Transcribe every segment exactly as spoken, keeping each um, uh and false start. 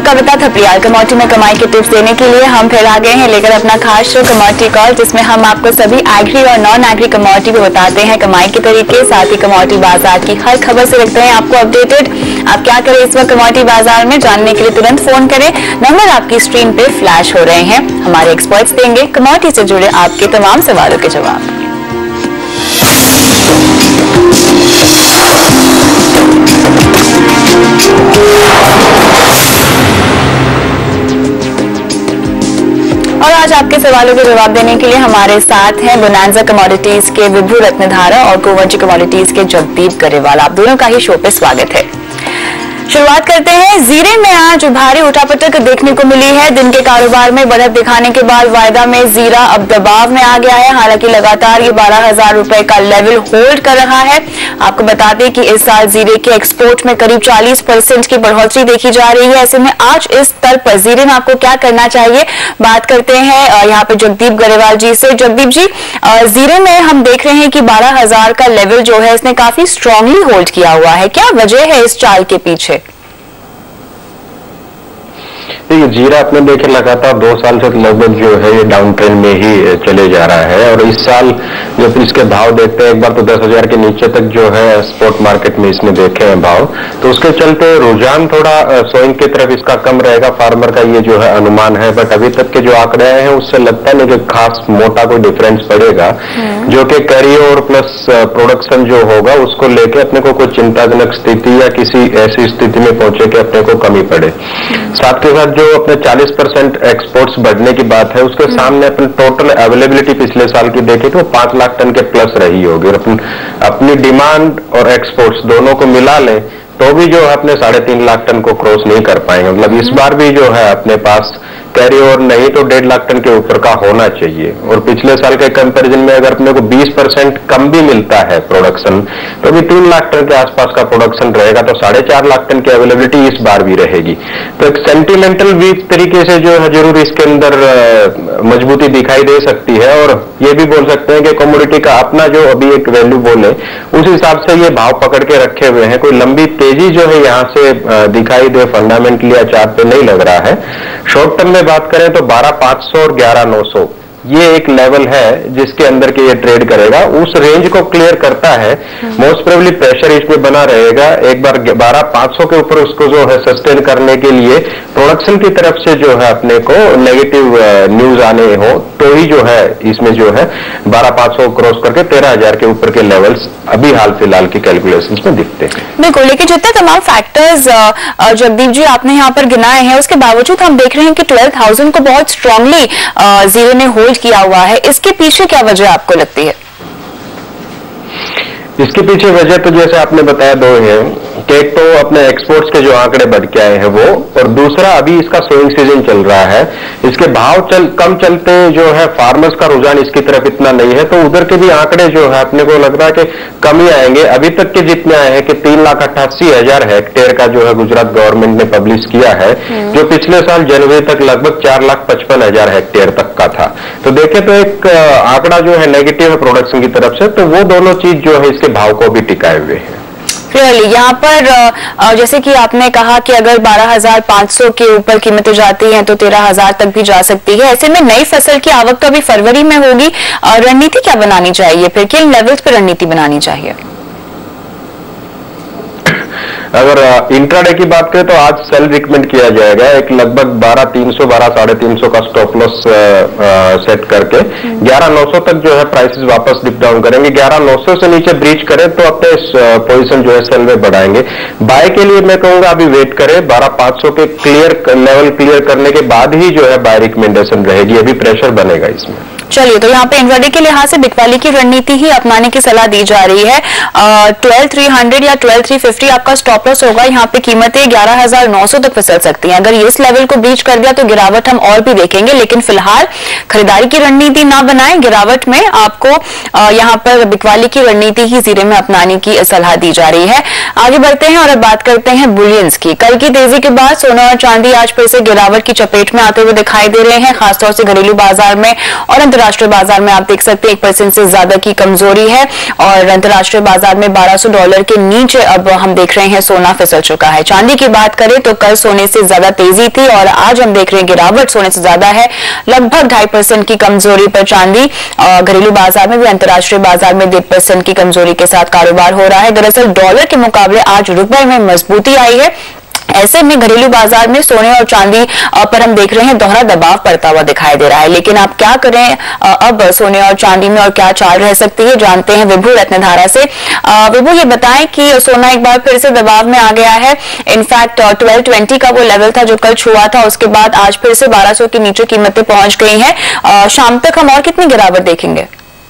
कविता Thapliyal commodity में कमाई के टिप्स देने के लिए हम फिर आ गए हैं लेकर अपना खास शो कमोडिटी कॉल, जिसमें हम आपको सभी एग्री और नॉन एग्री कमोडिटी को बताते हैं कमाई के तरीके, साथ ही कमोडिटी बाजार की हर खबर से रखते हैं आपको अपडेटेड। आप क्या करें इस वक्त कमोडिटी बाजार में जानने के लिए तुरंत फोन करें, नंबर आपकी स्क्रीन पे फ्लैश हो रहे हैं। हमारे एक्सपर्ट्स देंगे कमोडिटी से जुड़े आपके तमाम सवालों के जवाब। और आज आपके सवालों के जवाब देने के लिए हमारे साथ हैं बोनांजा कमोडिटीज के विभू रत्नधारा और कुंवरजी कमोडिटीज के जगदीप गरेवाल। आप दोनों का ही शो पे स्वागत है। शुरुआत करते हैं। जीरे में आज भारी उठापटक देखने को मिली है। दिन के कारोबार में बढ़त दिखाने के बाद वायदा में जीरा अब दबाव में आ गया है। हालांकि लगातार ये बारह हजार रुपए का लेवल होल्ड कर रहा है। आपको बता दें कि इस साल जीरे के एक्सपोर्ट में करीब चालीस परसेंट की बढ़ोतरी देखी जा रही है। ऐसे में आज इस स्तर पर जीरे में आपको क्या करना चाहिए, बात करते हैं यहाँ पे जगदीप गरेवाल जी से। जगदीप जी, जीरे में हम देख रहे हैं कि बारह हजार का लेवल जो है इसने काफी स्ट्रांगली होल्ड किया हुआ है, क्या वजह है इस चाल के पीछे? देखिए, जीरा अपने देखे लगातार दो साल से लगभग जो है ये डाउन ट्रेंड में ही चले जा रहा है। और इस साल जब इसके भाव देखते हैं, एक बार तो दस हजार के नीचे तक जो है स्पॉट मार्केट में इसने देखे हैं भाव, तो उसके चलते रुझान थोड़ा सोइंग की तरफ इसका कम रहेगा, फार्मर का ये जो है अनुमान है। बट अभी तक के जो आंकड़े आए हैं उससे लगता नहीं कि खास मोटा कोई डिफरेंस पड़ेगा, जो कि कैरी ओवर प्लस प्रोडक्शन जो होगा उसको लेके अपने को कोई चिंताजनक स्थिति या किसी ऐसी स्थिति में पहुंचे कि अपने को कमी पड़े। साथ के साथ जो अपने चालीस परसेंट एक्सपोर्ट्स बढ़ने की बात है, उसके सामने अपने टोटल अवेलेबिलिटी पिछले साल की देखें तो पांच लाख टन के प्लस रही होगी। और अपनी, अपनी डिमांड और एक्सपोर्ट्स दोनों को मिला लें तो भी जो है अपने साढ़े तीन लाख टन को क्रॉस नहीं कर पाएंगे। मतलब इस बार भी जो है अपने पास कैरी ओवर नहीं तो डेढ़ लाख टन के ऊपर का होना चाहिए। और पिछले साल के कंपैरिजन में अगर अपने को बीस परसेंट कम भी मिलता है प्रोडक्शन, तो भी तीन लाख टन के आसपास का प्रोडक्शन रहेगा, तो साढ़े चार लाख टन की अवेलेबिलिटी इस बार भी रहेगी। तो एक सेंटिमेंटल वीक तरीके से जो है जरूर इसके अंदर मजबूती दिखाई दे सकती है। और ये भी बोल सकते हैं कि कमोडिटी का अपना जो अभी एक वैल्यू बोले उस हिसाब से ये भाव पकड़ के रखे हुए हैं। कोई लंबी तेजी जो है यहाँ से दिखाई दे फंडामेंटली या चार्ट पे नहीं लग रहा है। शॉर्ट टर्म में बात करें तो बारह पांच सौ और ग्यारह नौ सौ ये एक लेवल है जिसके अंदर के ये ट्रेड करेगा। उस रेंज को क्लियर करता है, मोस्ट प्रोबेबली प्रेशर इसमें बना रहेगा। एक बार बारह पांच सौ के ऊपर उसको जो है सस्टेन करने के लिए प्रोडक्शन की तरफ से जो है अपने को नेगेटिव न्यूज आने हो तो ही जो है इसमें जो है बारह पांच सौ क्रॉस करके तेरह हजार के ऊपर के लेवल्स अभी हाल फिलहाल की कैलकुलेशंस में दिखते हैं। बिल्कुल, लेकिन जितने तमाम फैक्टर्स जगदीप जी आपने यहाँ पर गिनाए हैं उसके बावजूद हम देख रहे हैं कि ट्वेल्व थाउजेंड को बहुत स्ट्रांगली जीरो ने होल्ड किया हुआ है। इसके पीछे क्या वजह आपको लगती है? इसके पीछे वजह तो जैसे आपने बताया दो है कि एक तो अपने एक्सपोर्ट्स के जो आंकड़े बढ़ के आए हैं वो, और दूसरा अभी इसका सोइंग सीजन चल रहा है, इसके भाव चल कम चलते जो है फार्मर्स का रुझान इसकी तरफ इतना नहीं है, तो उधर के भी आंकड़े जो है अपने को लग रहा है कि कमी आएंगे। अभी तक के जितने आए हैं कि तीन लाख अट्ठासी हजार हेक्टेयर का जो है गुजरात गवर्नमेंट ने पब्लिश किया है, जो पिछले साल जनवरी तक लगभग चार लाख पचपन हजार हेक्टेयर तक का था। तो देखे तो एक आंकड़ा जो है नेगेटिव है प्रोडक्शन की तरफ से, तो वो दोनों चीज जो है इसके भाव को भी टिकाए हुए हैं। क्लियरली यहाँ पर जैसे कि आपने कहा कि अगर बारह हजार पांच सौ के ऊपर कीमतें जाती हैं तो तेरह हजार तक भी जा सकती है। ऐसे में नई फसल की आवक तो अभी फरवरी में होगी, रणनीति क्या बनानी चाहिए, फिर किन लेवल्स पर रणनीति बनानी चाहिए? अगर इंट्राडे की बात करें तो आज सेल रिकमेंड किया जाएगा, एक लगभग बारह तीन सौ बारह साढ़े तीन सौ का स्टॉप लॉस सेट करके ग्यारह नौ सौ तक जो है प्राइसेस वापस डिप डाउन करेंगे। ग्यारह नौ सौ से नीचे ब्रीच करें तो अपने पोजीशन जो है सेल में बढ़ाएंगे। बाय के लिए मैं कहूंगा अभी वेट करें, बारह पांच सौ के क्लियर लेवल क्लियर करने के बाद ही जो है बाय रिकमेंडेशन रहेगी, अभी प्रेशर बनेगा इसमें। चलिए, तो यहाँ पे इंट्राडे के लिहाज से बिकवाली की रणनीति ही अपनाने की सलाह दी जा रही है। ट्वेल्व थ्री हंड्रेड या ट्वेल्व थ्री फिफ्टी आपका स्टॉप लॉस होगा। यहाँ पे कीमतें ग्यारह हजार नौ सौ तक फिसल सकती हैं। अगर ये इस लेवल को ब्रीच कर दिया तो गिरावट हम और भी देखेंगे, लेकिन फिलहाल खरीदारी की रणनीति ना बनाएं। गिरावट में आपको यहाँ पर बिकवाली की रणनीति ही जीरे में अपनाने की सलाह दी जा रही है। आगे बढ़ते हैं और अब बात करते हैं बुलियंस की। कल की तेजी के बाद सोना और चांदी आज फिर से गिरावट की चपेट में आते हुए दिखाई दे रहे हैं, खासतौर से घरेलू बाजार में और अंतर्राष्ट्रीय बाजार में आप देख सकते हैं एक परसेंट से ज्यादा की कमजोरी है और अंतर्राष्ट्रीय बाजार में बारह सौ डॉलर के नीचे अब हम देख रहे हैं सोना फिसल चुका है। चांदी की बात करें तो कल सोने से ज्यादा तेजी थी और आज हम देख रहे हैं गिरावट सोने से ज्यादा है, लगभग ढाई परसेंट की कमजोरी पर चांदी। घरेलू बाजार में भी अंतर्राष्ट्रीय बाजार में डेढ़ परसेंट की कमजोरी के साथ कारोबार हो रहा है। दरअसल डॉलर के मुकाबले आज रुपए में मजबूती आई है। ऐसे में घरेलू बाजार में सोने और चांदी पर हम देख रहे हैं दोहरा दबाव पड़ता हुआ दिखाई दे रहा है। लेकिन आप क्या करें अब सोने और चांदी में और क्या चाल रह सकती है, जानते हैं विभु रत्नधारा से। विभु, ये बताएं कि सोना एक बार फिर से दबाव में आ गया है। इनफैक्ट ट्वेल्व ट्वेंटी का वो लेवल था जो कल छुआ था, उसके बाद आज फिर से बारह सौ के नीचे कीमतें पहुंच गई हैं। शाम तक हम और कितनी गिरावट देखेंगे?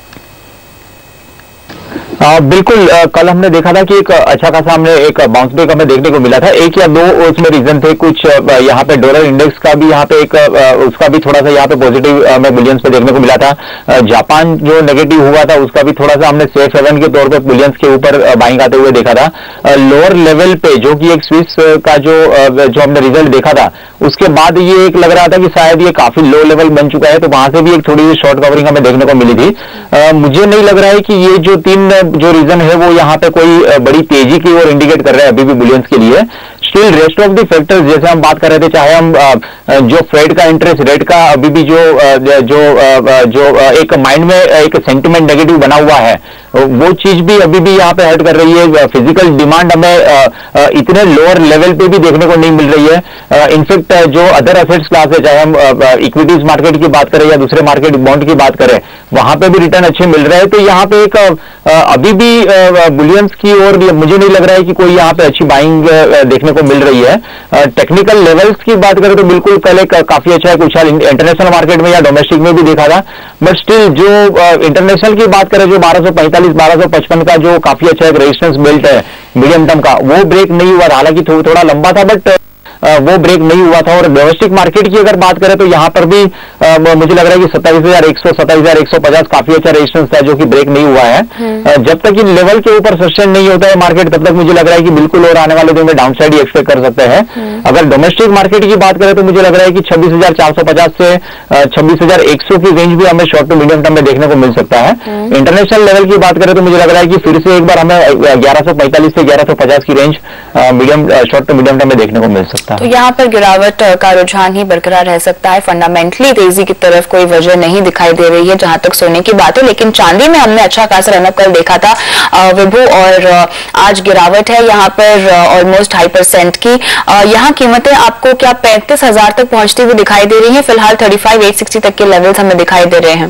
आ, बिल्कुल आ, कल हमने देखा था कि एक अच्छा खासा हमने एक बाउंस बैक हमें देखने को मिला था। एक या दो उसमें रीजन थे, कुछ यहाँ पे डॉलर इंडेक्स का भी यहाँ पे एक आ, उसका भी थोड़ा सा यहाँ पे पॉजिटिव हमें बिलियंस पे देखने को मिला था। आ, जापान जो नेगेटिव हुआ था उसका भी थोड़ा सा हमने सेफ हेवन के तौर पे बिलियंस के ऊपर बाइंग आते हुए देखा था। लोअर लेवल पे जो कि एक स्विस का जो जो हमने रिजल्ट देखा था उसके बाद ये एक लग रहा था कि शायद ये काफी लो लेवल बन चुका है, तो वहां से भी एक थोड़ी सी शॉर्ट कवरिंग हमें देखने को मिली थी। आ, मुझे नहीं लग रहा है कि ये जो तीन जो रीजन है वो यहाँ पे कोई बड़ी तेजी की ओर इंडिकेट कर रहे हैं अभी भी बुलियंस के लिए। Still rest of the factors जैसे हम बात कर रहे थे, चाहे हम जो फेड का इंटरेस्ट रेट का अभी भी जो जो जो एक माइंड में एक सेंटिमेंट नेगेटिव बना हुआ है वो चीज भी अभी भी यहाँ पे हर्ट कर रही है। फिजिकल डिमांड हमें इतने लोअर लेवल पे भी देखने को नहीं मिल रही है। इनफैक्ट जो अदर एसेट्स क्लास है, चाहे हम इक्विटीज मार्केट की बात करें या दूसरे मार्केट बॉन्ड की बात करें, वहां पे भी रिटर्न अच्छे मिल रहे हैं। तो यहाँ पे एक अभी भी बुलियंस की ओर मुझे नहीं लग रहा है कि कोई यहाँ पे अच्छी बाइंग देखने को मिल रही है। टेक्निकल लेवल्स की बात करें तो बिल्कुल कल एक काफी अच्छा है, कुछ इंटरनेशनल मार्केट में या डोमेस्टिक में भी देखा था। बट स्टिल जो इंटरनेशनल की बात करें, जो बारह सौ पैंतालीस बारह सौ पचपन का जो काफी अच्छा एक रेजिस्टेंस बेल्ट है मीडियम टर्म का, वो ब्रेक नहीं हुआ था। हालांकि थो, थोड़ा लंबा था बट वो ब्रेक नहीं हुआ था। और डोमेस्टिक मार्केट की अगर बात करें तो यहाँ पर भी आ, मुझे लग रहा है कि सत्ताईस हजार एक सौ सत्ताईस हजार एक सौ पचास काफी अच्छा रेजिस्टेंस था जो कि ब्रेक नहीं हुआ है। आ, जब तक इन लेवल के ऊपर सस्टेन नहीं होता है मार्केट, तब तक मुझे लग रहा है कि बिल्कुल और आने वाले दिन में डाउन साइड ही एक्सपेक्ट कर सकते हैं। अगर डोमेस्टिक मार्केट की बात करें तो मुझे लग रहा है कि छब्बीस हजार चार सौ पचास से छब्बीस हजार एक सौ की रेंज भी हमें शॉर्ट टू मीडियम टर्म में देखने को मिल सकता है। इंटरनेशनल लेवल की बात करें तो मुझे लग रहा है कि फिर से एक बार हमें ग्यारह सौ पैंतालीस से ग्यारह सौ पचास की range medium short to medium term में देखने को मिल सकता है। तो यहाँ पर गिरावट का रुझान ही बरकरार रह सकता है। फंडामेंटली तेजी की तरफ कोई वजह नहीं दिखाई दे रही है जहां तक सोने की बात है। लेकिन चांदी में हमने अच्छा खासा रनअप कल देखा था विभु, और आज गिरावट है यहाँ पर ऑलमोस्ट ढाई परसेंट की। यहाँ कीमतें आपको क्या पैंतीस हजार तक पहुंचती हुई दिखाई दे रही है? फिलहाल थर्टी फाइव एट सिक्सटी तक के लेवल्स हमें दिखाई दे रहे हैं।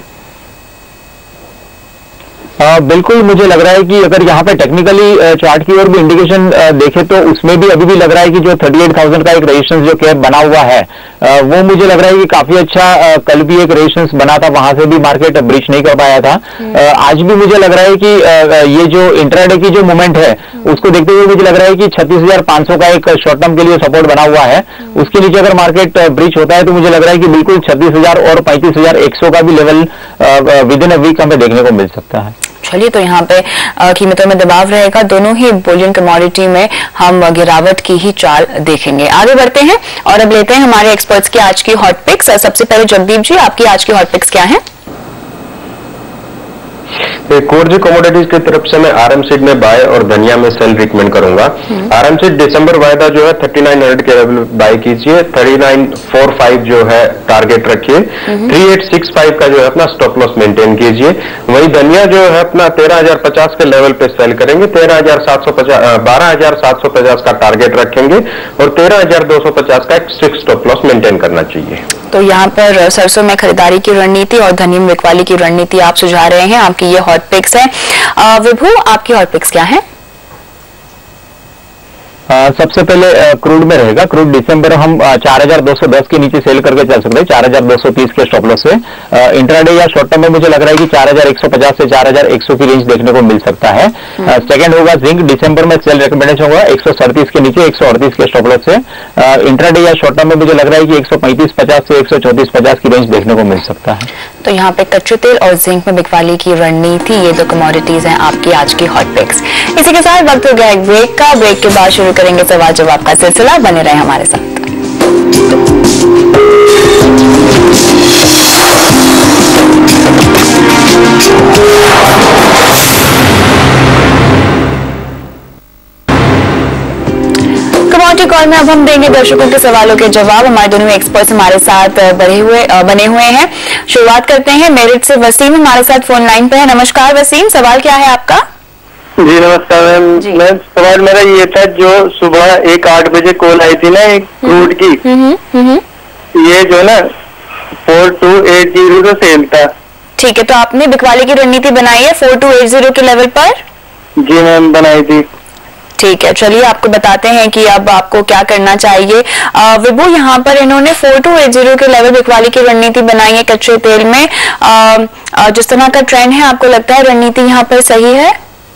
आ, बिल्कुल मुझे लग रहा है कि अगर यहाँ पे टेक्निकली चार्ट की ओर भी इंडिकेशन देखे तो उसमें भी अभी भी लग रहा है कि जो थर्टी एट थाउजेंड का एक रेजिस्टेंस जो कैप बना हुआ है आ, वो मुझे लग रहा है कि काफी अच्छा आ, कल भी एक रेजिस्टेंस बना था, वहां से भी मार्केट ब्रीच नहीं कर पाया था। आ, आज भी मुझे लग रहा है कि आ, ये जो इंट्राडे की जो मूवमेंट है उसको देखते हुए मुझे लग रहा है कि छत्तीस हजार पांच सौ का एक शॉर्ट टर्म के लिए सपोर्ट बना हुआ है। उसके नीचे अगर मार्केट ब्रीच होता है तो मुझे लग रहा है कि बिल्कुल छत्तीस हजार और पैंतीस हजार एक सौ का भी level within a week हमें देखने को मिल सकता है। चलिए, तो यहाँ पे कीमतों में दबाव रहेगा। दोनों ही बुलियन कमोडिटी में हम गिरावट की ही चाल देखेंगे। आगे बढ़ते हैं और अब लेते हैं हमारे एक्सपर्ट्स की आज की हॉट पिक्स। सबसे पहले जगदीप जी, आपकी आज की हॉट पिक्स क्या है? कोरजी कमोडिटीज की तरफ से मैं आरएमसीड में बाय और धनिया में सेल रिकमेंड करूंगा। आरएमसीड दिसंबर वायदा जो है थर्टी नाइन हंड्रेड के लेवल बाय कीजिए, थर्टी नाइन फोर फाइव जो है टारगेट रखिए, थ्री एट सिक्स फाइव का जो है अपना स्टॉप लॉस मेंटेन कीजिए। वही धनिया जो है अपना तेरह हजार पचास के लेवल पे सेल करेंगे, तेरह हजार सात सौ पचास बारह हजार सात सौ पचास का टारगेट रखेंगे और तेरह हजार दो सौ पचास का एक स्ट्रिक्ट स्टॉप लॉस मेंटेन करना चाहिए। तो यहाँ पर सरसों में खरीदारी की रणनीति और धनिया में बिकवाली की रणनीति आप सुझा रहे हैं। आपकी ये हॉट पिक्स है। विभु, आपकी हॉट पिक्स क्या है? आ, सबसे पहले क्रूड में रहेगा। क्रूड दिसंबर हम चार हजार दो सौ दस के नीचे सेल करके चल सकते हैं, चार हजार दो सौ तीस के स्टॉप लॉस से। इंट्राडे या शॉर्ट टर्म में मुझे लग रहा है कि चार हजार एक सौ पचास से चार हजार एक सौ की रेंज देखने को मिल सकता है। सेकंड होगा जिंक, दिसंबर में सेल रिकमेंडेशन होगा एक सौ सड़तीस के नीचे एक सौ अड़तीस के स्टॉप लॉस से। इंट्राडे या शॉर्ट टर्म में मुझे लग रहा है कि एक सौ पैंतीस पचास से एक सौ चौतीस पचास की रेंज देखने को मिल सकता है। तो यहाँ पे कच्चे तेल और जिंक में बिकवाली की रणनीति, ये दो कमोडिटीज हैं आपकी आज की हॉट पिक्स। इसी के साथ वक्त हो गया एक ब्रेक का। ब्रेक के बाद शुरू करेंगे सवाल जवाब का सिलसिला। बने रहे हमारे साथ। की कॉल में अब हम देंगे दर्शकों के सवालों के जवाब। हमारे दोनों एक्सपर्ट्स हमारे साथ बढ़े हुए बने हुए हैं। शुरुआत करते हैं मेरिट से। वसीम हमारे साथ फोन लाइन पे है। नमस्कार वसीम, सवाल क्या है आपका? जी नमस्कार मैम। मैं सवाल मेरा ये था, जो सुबह एक आठ बजे कॉल आई थी ना एक क्रूड की, ये जो ना फोर टू एट जीरो का सेल था। ठीक है, तो आपने बिकवाली की रणनीति बनाई है फोर टू एट जीरो के लेवल पर? जी मैम बनाई थी। ठीक है, चलिए आपको बताते हैं कि अब आपको क्या करना चाहिए। विभू, यहाँ पर इन्होंने फोर टू एट जीरो के लेवल बिकवाली की रणनीति बनाई है कच्चे तेल में। आ, आ, जिस तरह का ट्रेंड है, आपको लगता है रणनीति यहाँ पर सही है?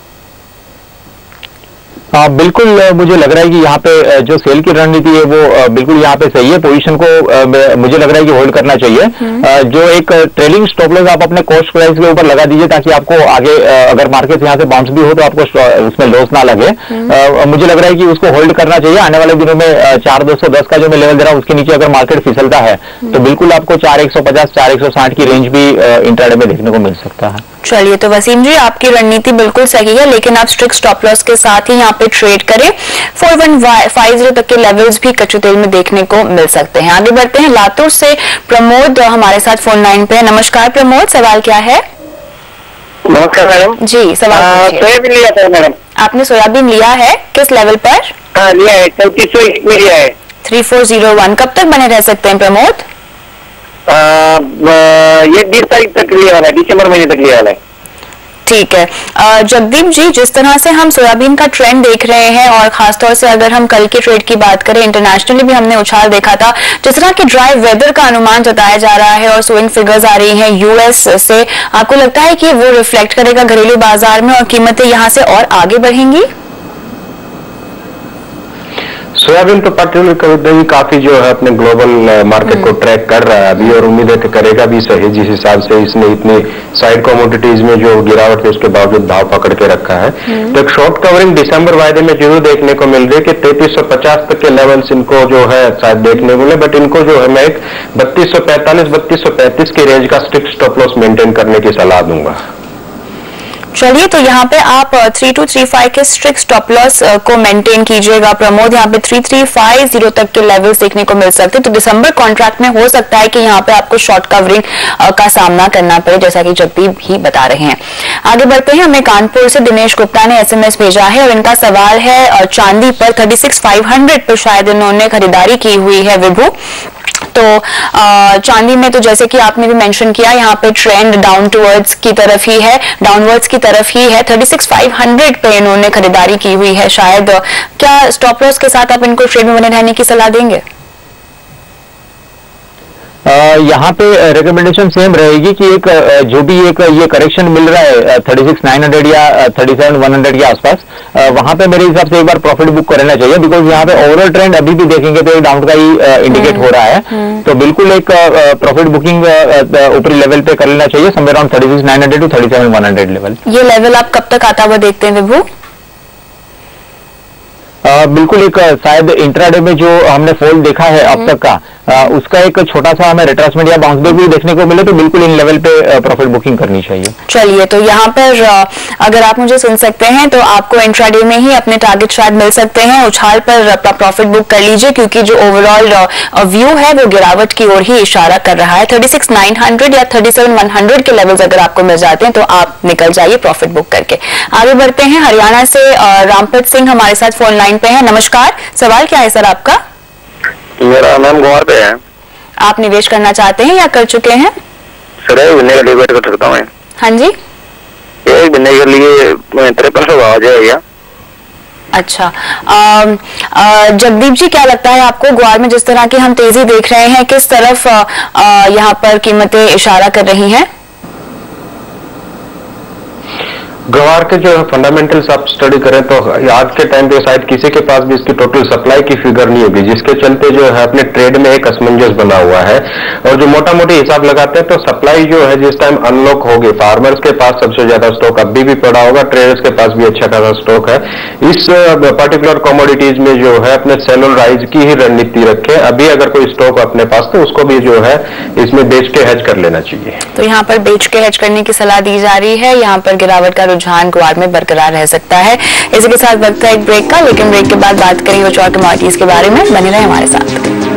हाँ बिल्कुल, मुझे लग रहा है कि यहाँ पे जो सेल की रणनीति है वो बिल्कुल यहाँ पे सही है। पोजीशन को मुझे लग रहा है कि होल्ड करना चाहिए। जो एक ट्रेलिंग स्टॉप लॉस आप अपने कॉस्ट प्राइस के ऊपर लगा दीजिए, ताकि आपको आगे अगर मार्केट यहाँ से बाउंस भी हो तो आपको उसमें लॉस ना लगे। मुझे लग रहा है कि उसको होल्ड करना चाहिए। आने वाले दिनों में चार दो सौ दस का जो मैं लेवल दे रहा हूँ उसके नीचे अगर मार्केट फिसलता है तो बिल्कुल आपको चार एक सौ पचास चार एक सौ साठ की रेंज भी इंट्राडे में देखने को मिल सकता है। चलिए, तो वसीम जी आपकी रणनीति बिल्कुल सही है, लेकिन आप स्ट्रिक्ट स्टॉप लॉस के साथ ही यहाँ पे ट्रेड करें। फोर वन फाइव जीरो तक के लेवल्स भी कच्चे तेल में देखने को मिल सकते हैं। आगे बढ़ते हैं, लातूर से प्रमोद हमारे साथ फोन लाइन पे है। नमस्कार प्रमोद, सवाल क्या है? नमस्कार मैडम जी, सवाल सोयाबीन लिया था मैडम। आपने सोयाबीन लिया है, किस लेवल पर? हाँ लिया है, चौतीस सौ एक में लिया है। Three four zero one. कब तक बने रह सकते हैं प्रमोद? आ, ये बीस तारीख तक लिया वाला है, दिसंबर महीने तक लिया वाला है। ठीक है जगदीप जी, जिस तरह से हम सोयाबीन का ट्रेंड देख रहे हैं और खासतौर से अगर हम कल के ट्रेड की बात करें, इंटरनेशनली भी हमने उछाल देखा था। जिस तरह के ड्राई वेदर का अनुमान जताया जा रहा है और स्विंग फिगर्स आ रही हैं यूएस से, आपको लगता है कि वो रिफ्लेक्ट करेगा घरेलू बाजार में और कीमतें यहां से और आगे बढ़ेंगी? सोयाबीन तो पर्टिकुलर काफी जो है अपने ग्लोबल मार्केट को ट्रैक कर रहा है अभी, और उम्मीद है कि करेगा भी सही। जिस हिसाब से इसने इतनी साइड कमोडिटीज में जो गिरावट है उसके बावजूद भाव पकड़ के रखा है, तो एक शॉर्ट कवरिंग दिसंबर वायदे में जरूर देखने को मिल रही है कि तैतीस सौ पचास तक के लेवल्स इनको जो है शायद देखने को मिले, बट इनको जो है मैं एक बत्तीस सौ पैंतालीस बत्तीस सौ पैंतीस की रेंज का स्ट्रिक्ट स्टॉप लॉस मेंटेन करने की सलाह दूंगा। चलिए, तो यहाँ पे आप थ्री टू थ्री फाइव के स्ट्रिक्ट स्टॉप लॉस को मेंटेन कीजिएगा प्रमोद। यहाँ पे थ्री थ्री फाइव जीरो तक के लेवल्स देखने को मिल सकते हैं, तो दिसंबर कॉन्ट्रैक्ट में हो सकता है कि यहाँ पे आपको शॉर्ट कवरिंग का सामना करना पड़े, जैसा कि जगदीप ही बता रहे हैं। आगे बढ़ते हैं, हमें कानपुर से दिनेश गुप्ता ने एसएमएस भेजा है और इनका सवाल है चांदी पर थर्टी सिक्स फाइव हंड्रेड पर शायद इन्होंने खरीदारी की हुई है विभू। तो आ, चांदी में तो जैसे कि आपने भी मेंशन किया, यहाँ पे ट्रेंड डाउन टुवर्ड्स की तरफ ही है, डाउनवर्ड्स की तरफ ही है। थर्टी सिक्स फाइव हंड्रेड पे इन्होंने खरीदारी की हुई है शायद। क्या स्टॉप लॉस के साथ आप इनको ट्रेड में बने रहने की सलाह देंगे? यहाँ पे रिकमेंडेशन सेम रहेगी कि एक जो भी एक ये करेक्शन मिल रहा है थर्टी सिक्स नाइन हंड्रेड या थर्टी सेवन वन हंड्रेड के आसपास, वहां पे मेरे हिसाब से एक बार प्रॉफिट बुक कर लेना चाहिए, बिकॉज यहाँ पे ओवरऑल ट्रेंड अभी भी देखेंगे तो एक डाउन का ही इंडिकेट हो रहा है। तो बिल्कुल एक प्रॉफिट बुकिंग ऊपरी लेवल पे कर लेना चाहिए, somewhere around thirty six nine hundred to thirty seven one hundred level. ये लेवल आप कब तक आता हुआ देखते हैं विभू? आ, बिल्कुल एक शायद इंट्राडे में जो हमने फॉल देखा है अब तक का, आ, उसका एक छोटा सा हमें रिट्रेसमेंट या बाउंस बैक भी देखने को मिले तो बिल्कुल इन लेवल पे प्रॉफिट बुकिंग करनी चाहिए। चलिए, तो यहाँ पर अगर आप मुझे सुन सकते हैं तो आपको इंट्राडे में ही अपने टारगेट शायद मिल सकते हैं। उछाल पर प्रॉफिट बुक कर लीजिए, क्योंकि जो ओवरऑल व्यू है वो गिरावट की ओर ही इशारा कर रहा है। थर्टी सिक्स नाइन हंड्रेड या थर्टी सेवन वन हंड्रेड के लेवल्स अगर आपको मिल जाते हैं तो आप निकल जाइए प्रॉफिट बुक करके। आगे बढ़ते हैं, हरियाणा से रामपत सिंह हमारे साथ फोन लाइन पे है। नमस्कार, सवाल क्या है सर आपका? मेरा नाम गोवा पे है। आप निवेश करना चाहते हैं या कर चुके हैं? सर एक महीने का डिबेट कर सकता हूँ। हाँ जी, एक महीने के लिए तिरपन सौ आ जाएगा। अच्छा, जगदीप जी क्या लगता है आपको, ग्वार में जिस तरह की हम तेजी देख रहे हैं, किस तरफ यहाँ पर कीमतें इशारा कर रही हैं? ग्वार के जो फंडामेंटल्स आप स्टडी करें तो आज के टाइम पे शायद किसी के पास भी इसकी टोटल सप्लाई की फिगर नहीं होगी, जिसके चलते जो है अपने ट्रेड में एक असमंजस बना हुआ है। और जो मोटा मोटी हिसाब लगाते हैं तो सप्लाई जो है जिस टाइम अनलॉक होगी, फार्मर्स के पास सबसे ज्यादा स्टॉक अभी भी पड़ा होगा, ट्रेडर्स के पास भी अच्छा खासा स्टॉक है। इस पर्टिकुलर कमोडिटीज में जो है अपने सेल और राइज की ही रणनीति रखें। अभी अगर कोई स्टॉक अपने पास तो उसको भी जो है इसमें बेच के हेज कर लेना चाहिए। तो यहाँ पर बेच के हेज करने की सलाह दी जा रही है। यहाँ पर गिरावट का रुझान गुआर में बरकरार रह सकता है। इसी के साथ वक्त है एक ब्रेक का, लेकिन ब्रेक के बाद बात करेंगे कुछ और कमोडिटीज के बारे में। बने रहे हमारे साथ।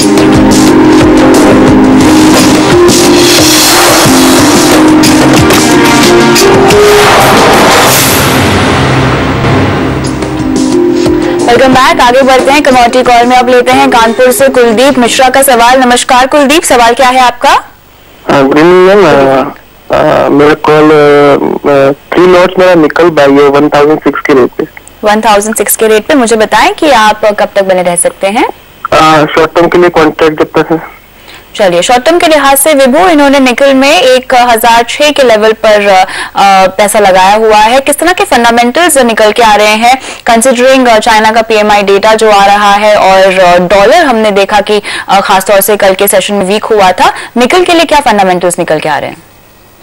Welcome back. आगे बढ़ते हैं कमोडिटी कॉल में। अब लेते हैं कानपुर से कुलदीप मिश्रा का सवाल। नमस्कार कुलदीप, सवाल क्या है आपका? गुड इवनिंग मैम, मेरा कॉल थ्री लॉट्स मेरा निकल बाई है वन थाउजेंड सिक्स के रेट पे। वन थाउजेंड सिक्स के रेट पे मुझे बताएं कि आप कब तक बने रह सकते हैं? शॉर्ट टर्म के लिए कॉन्ट्रैक्ट जब तक है। चलिए, शॉर्ट टर्म के लिहाज से विभू, इन्होंने निकल में एक हजार छह के लेवल पर आ, पैसा लगाया हुआ है। किस तरह के फंडामेंटल्स निकल के आ रहे हैं कंसिडरिंग चाइना का पीएमआई डेटा जो आ रहा है और डॉलर हमने देखा कि खासतौर से कल के सेशन में वीक हुआ था। निकल के लिए क्या फंडामेंटल्स निकल के आ रहे हैं?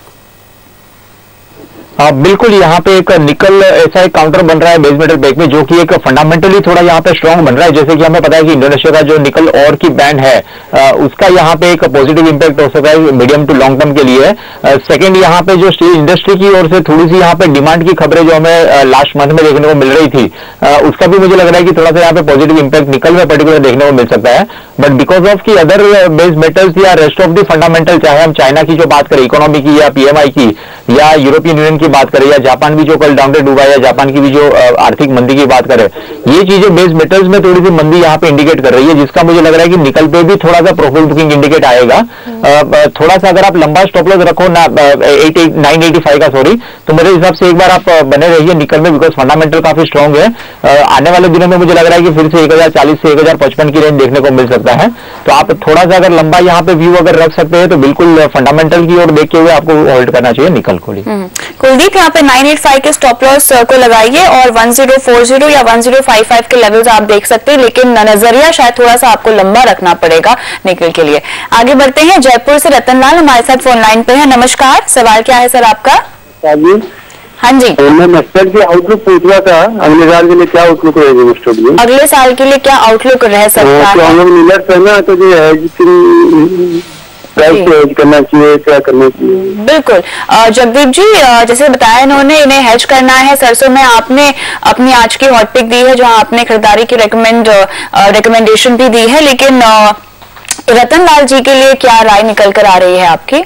हाँ बिल्कुल, यहाँ पे एक निकल ऐसा एक काउंटर बन रहा है बेस मेटल ब्रेक में, जो कि एक फंडामेंटली थोड़ा यहाँ पे स्ट्रांग बन रहा है। जैसे कि हमें पता है कि इंडोनेशिया का जो निकल और की बैंड है आ, उसका यहाँ पे एक पॉजिटिव इंपैक्ट हो सकता है मीडियम टू लॉन्ग टर्म के लिए। सेकंड, यहाँ पे जो स्टील इंडस्ट्री की ओर से थोड़ी सी यहाँ पे डिमांड की खबरें जो हमें लास्ट मंथ में देखने को मिल रही थी, आ, उसका भी मुझे लग रहा है कि थोड़ा सा यहाँ पे पॉजिटिव इंपैक्ट निकल में पर्टिकुलर देखने को मिल सकता है। बट बिकॉज ऑफ की अदर बेस मेटल्स या रेस्ट ऑफ दी फंडामेंटल, चाहे हम चाइना की जो बात करें इकोनॉमी की या पीएमआई की या यूरोपियन यूनियन की बात करें या जापान भी जो कल डाउनग्रेड हुआ है या जापान की भी जो आर्थिक मंदी की बात करें, ये चीजें बेस मेटल्स में थोड़ी सी मंदी यहाँ पे इंडिकेट कर रही है, जिसका मुझे लग रहा है कि निकल पे भी थोड़ा सा प्रॉफिट बुकिंग इंडिकेट आएगा। थोड़ा सा अगर आप लंबा स्टॉप लॉस रखो ना नाइन एटी फाइव का, सॉरी, तो मेरे हिसाब से एक बार आप बने रहिए निकल में, बिकॉज फंडामेंटल काफी स्ट्रांग है। आने वाले दिनों में मुझे लग रहा है कि फिर से एक हजार चालीस से एक हजार पचपन की रेंज देखने को मिल सकता है। तो आप थोड़ा सा अगर लंबा यहाँ पे व्यू अगर रख सकते हैं तो बिल्कुल फंडामेंटल की ओर देखते हुए आपको होल्ड करना चाहिए निकल को। कुलदीप, यहाँ पे नाइन एट फाइव के स्टॉप लॉस को लगाइए और वन जीरो फोर जीरो या वन जीरो फाइव फाइव के लेवल्स आप देख सकते हैं, लेकिन नजरिया शायद थोड़ा सा आपको लंबा रखना पड़ेगा निकल के लिए। आगे बढ़ते हैं, जयपुर से रतनलाल हमारे साथ फोन लाइन पे है। नमस्कार, सवाल क्या है सर आपका? हाँ जी, मैं मस्टर्ड की आउटलुक पूछ रहा था, अगले साल के लिए क्या आउटलुक रहेगी मस्टर्ड में? अगले साल के लिए क्या आउटलुक रह सकता है? हम लोग मिलर्स है ना, तो जो हेज करना चाहिए, क्या करना चाहिए? बिल्कुल जगदीप जी, जैसे बताया इन्होंने, इन्हें हेज करना है सरसों में। आपने अपनी आज की हॉट पिक दी है जहां आपने खरीदारी की रेकमेंड रिकमेंडेशन भी दी है, लेकिन रतनलाल जी के लिए क्या राय निकल कर आ रही है आपकी?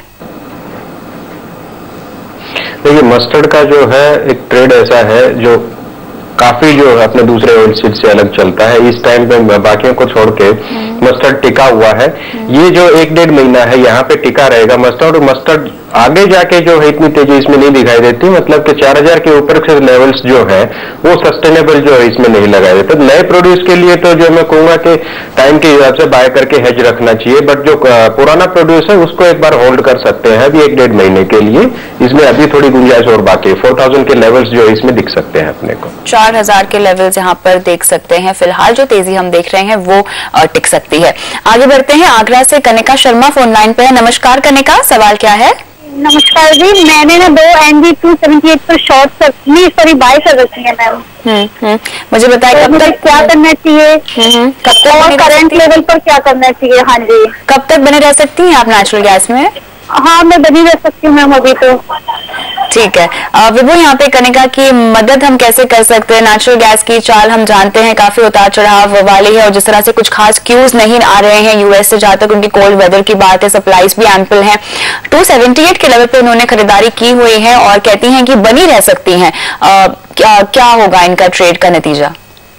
देखिए, मस्टर्ड का जो है एक ट्रेड ऐसा है जो काफी जो अपने दूसरे ऑयल सीड से अलग चलता है। इस टाइम पे बाकियों को छोड़ के मस्टर्ड टिका हुआ है। ये जो एक डेढ़ महीना है यहाँ पे टिका रहेगा मस्टर्ड, और मस्टर्ड आगे जाके जो है इतनी तेजी इसमें नहीं दिखाई देती, मतलब कि चार हजार के ऊपर के लेवल्स जो है वो सस्टेनेबल जो है इसमें नहीं लगाए देते। नए प्रोड्यूस के लिए तो जो मैं कहूंगा कि टाइम के हिसाब से बाय करके हेज रखना चाहिए, बट जो पुराना प्रोड्यूस है उसको एक बार होल्ड कर सकते हैं अभी एक डेढ़ महीने के लिए। इसमें अभी थोड़ी गुंजाइश और बाकी है। फोर थाउजेंड के लेवल्स जो है इसमें दिख सकते हैं अपने को। चार हजार के लेवल्स यहाँ पर देख सकते हैं। फिलहाल जो तेजी हम देख रहे हैं वो टिक सकती है। आगे बढ़ते हैं, आगरा से कनिका शर्मा फोन लाइन पे है। नमस्कार कनिका, सवाल क्या है? नमस्कार जी, मैंने ना दो एनजी टू सेवेंटी एट पर शॉर्ट नहीं सॉरी बाय कर रखी है मैम। हम्म हम्म मुझे बताइए कब तक क्या करना चाहिए, कब तक और करंट लेवल पर क्या करना चाहिए? हाँ जी, कब तक बने रह सकती हैं आप नेचुरल गैस में? हाँ मैं बनी रह सकती हूँ मैम अभी तो। ठीक है विभू, यहाँ पे कनिका की मदद हम कैसे कर सकते हैं? नेचुरल गैस की चाल हम जानते हैं काफी उतार चढ़ाव वाली है, और जिस तरह से कुछ खास क्यूज नहीं आ रहे हैं यूएस से, जहां तक उनकी कोल्ड वेदर की बात है, सप्लाईज भी एम्पल हैं। टू सेवेंटी एट के लेवल पे उन्होंने खरीदारी की हुई है और कहती हैं कि बनी रह सकती हैं। आ, क्या, क्या होगा इनका ट्रेड का नतीजा?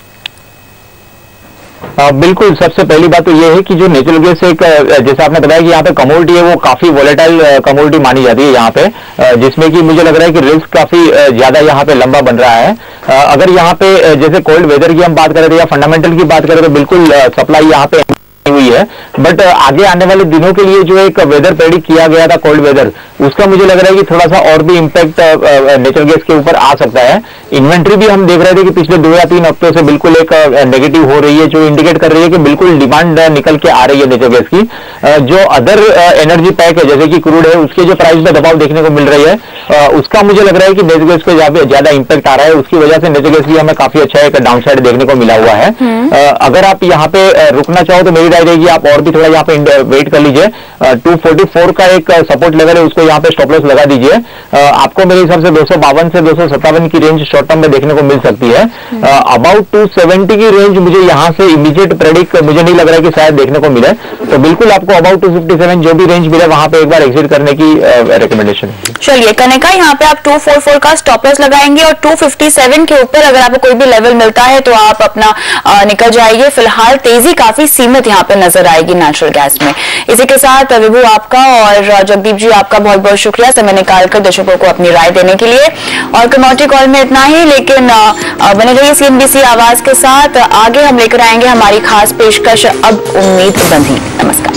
आ, बिल्कुल, सबसे पहली बात तो ये है कि जो नेचुरल गैस एक, जैसे आपने बताया कि यहाँ पे कमोडिटी है वो काफी वोलेटाइल कमोडिटी मानी जाती है यहाँ पे, जिसमें कि मुझे लग रहा है कि रिस्क काफी ज्यादा यहाँ पे लंबा बन रहा है। अगर यहाँ पे जैसे कोल्ड वेदर की हम बात करें तो या फंडामेंटल की बात करें तो बिल्कुल सप्लाई यहाँ पे हुई है, बट आगे आने वाले दिनों के लिए जो एक वेदर प्रेडिक्ट किया गया था कोल्ड वेदर, उसका मुझे लग रहा है कि थोड़ा सा और भी इम्पैक्ट नेचुरल गैस के ऊपर आ सकता है। इन्वेंट्री भी हम देख रहे थे कि पिछले दो या तीन हफ्तों से बिल्कुल एक नेगेटिव हो रही है, जो इंडिकेट कर रही है कि बिल्कुल डिमांड निकल के आ रही है नेचुरल गैस की। जो अदर एनर्जी पैक है जैसे कि क्रूड है, उसके जो प्राइस में दबाव देखने को मिल रही है, उसका मुझे लग रहा है कि नेचुरल गैस पे ज्यादा इंपैक्ट आ रहा है, उसकी वजह से नेचुरल गैस भी हमें काफी अच्छा एक डाउन साइड देखने को मिला हुआ है। अगर आप यहाँ पे रुकना चाहो तो मेरी राय रहेगी आप और भी थोड़ा यहाँ पे वेट कर लीजिए। टू फोर्टी फोर का एक सपोर्ट लेवल है, उसको यहाँ पे स्टॉप लॉस लगा दीजिए। आपको मेरे हिसाब से दो सौ बावन से दो सौ सत्तावन की रेंज शॉर्ट टर्म में देखने को मिल सकती है। अबाउट टू सेवेंटी की रेंज मुझे यहाँ से इमीडिएट प्रेडिक्ट मुझे नहीं लग रहा है कि शायद देखने को मिले, तो बिल्कुल आपको अबाउट टू फिफ्टी सेवन जो भी रेंज मिले वहां पे एक बार एग्जिट करने की रिकमेंडेशन है। चलिए कनेका, यहाँ पे आप टू फोर फोर का स्टॉप लॉस लगाएंगे और टू फिफ्टी सेवन के ऊपर अगर आपको कोई भी लेवल मिलता है तो आप अपना आ, निकल जाइए। फिलहाल तेजी काफी सीमित यहाँ पे नजर आएगी नेचुरल गैस में। इसी के साथ विभू आपका और जगदीप जी आपका बहुत बहुत शुक्रिया समय निकालकर दर्शकों को अपनी राय देने के लिए। और कमोडिटी कॉल में इतना ही, लेकिन बने रहिए सीएनबीसी आवाज के साथ। आगे हम लेकर आएंगे हमारी खास पेशकश अब उम्मीद बंधी। नमस्कार।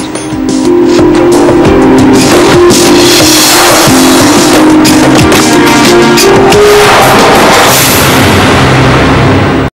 We'll be right back.